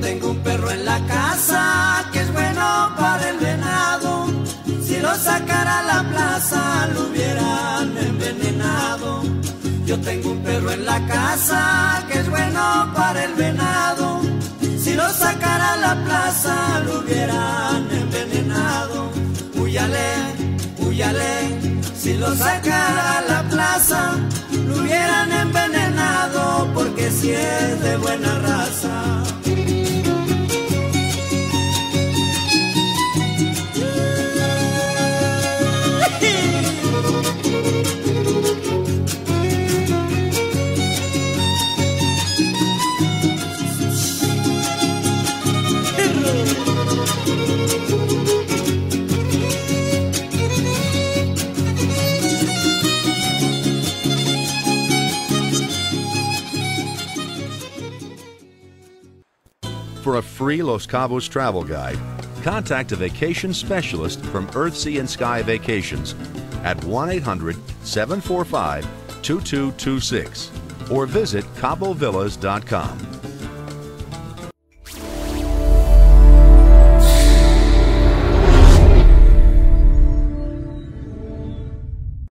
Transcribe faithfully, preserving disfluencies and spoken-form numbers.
tengo un perro en la casa que es bueno para el venado. Si lo sacara a la plaza lo hubieran envenenado. Yo tengo un perro en la casa que es bueno para el venado. Si lo sacara a la plaza lo hubieran envenenado. Huyale, huyale, si lo sacara a la plaza lo hubieran envenenado, porque si es de buena raza. For a free Los Cabos travel guide, contact a vacation specialist from Earth, Sea, and Sky Vacations at one eight hundred, seven four five, two two two six or visit Cabo Villas dot com.